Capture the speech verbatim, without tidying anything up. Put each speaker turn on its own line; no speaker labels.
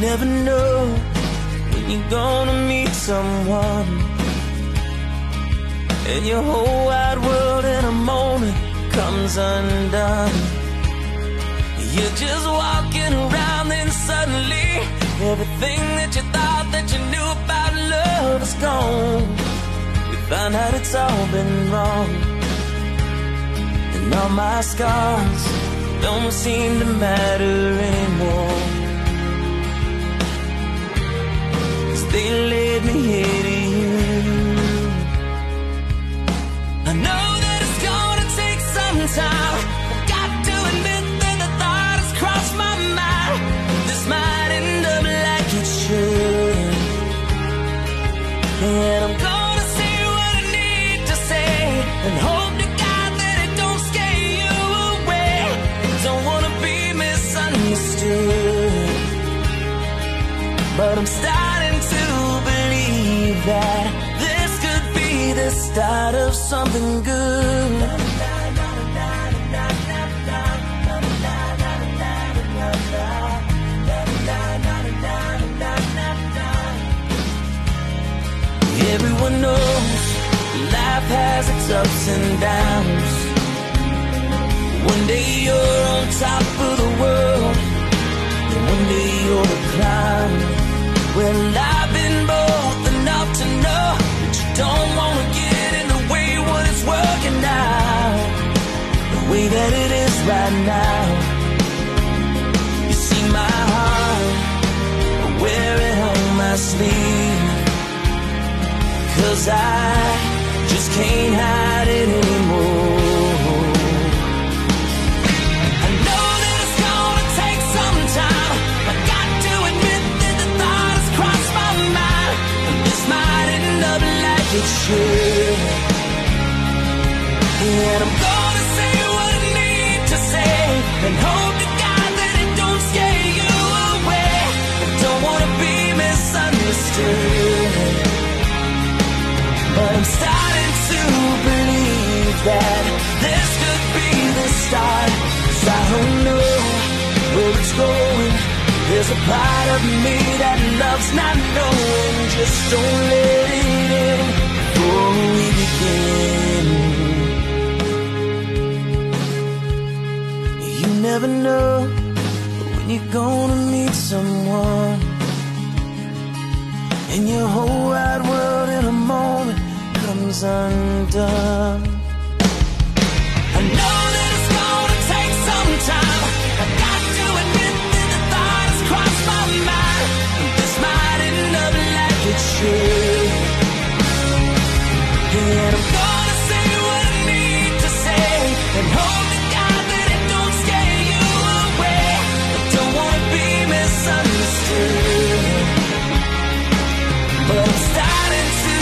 never know when you're gonna meet someone, and your whole wide world in a moment comes undone. You're just walking around, then suddenly everything that you thought that you knew about love is gone. You find out it's all been wrong, and all my scars don't seem to matter anymore, 'cause they led me here to you. I know that it's gonna take some time. I've got to admit that the thought has crossed my mind. This might end up like it should, and I'm gonna say what I need to say, and hope to God that it don't scare you away. Don't wanna be misunderstood, but I'm starting to believe that this could be the start of something good. Everyone knows life has its ups and downs. One day you're on top of the world, and one day you're a clown. Well, I've been both enough to know that you don't want to get in the way when it's working out the way that it is right now. You see my heart, I wear it on my sleeve, 'cause I just can't hide it anymore. I know that it's gonna take some time. I got to admit that the thought has crossed my mind, and this might end up like it should, and I'm gonna say what I need to say, and hope to God that it don't scare you away. I don't wanna be misunderstood, but I'm starting to believe that this could be the start. 'Cause I don't know where it's going. There's a part of me that loves not knowing. Just don't let it in before we begin. You never know when you're gonna meet someone, and your whole wide world in a moment comes undone. I know that it's gonna take some time. I got to admit that the thought has crossed my mind, and this might end up like it should, and I'm gonna say what I need to say, and hope to God that it don't scare you away. I don't wanna be misunderstood, but I'm starting to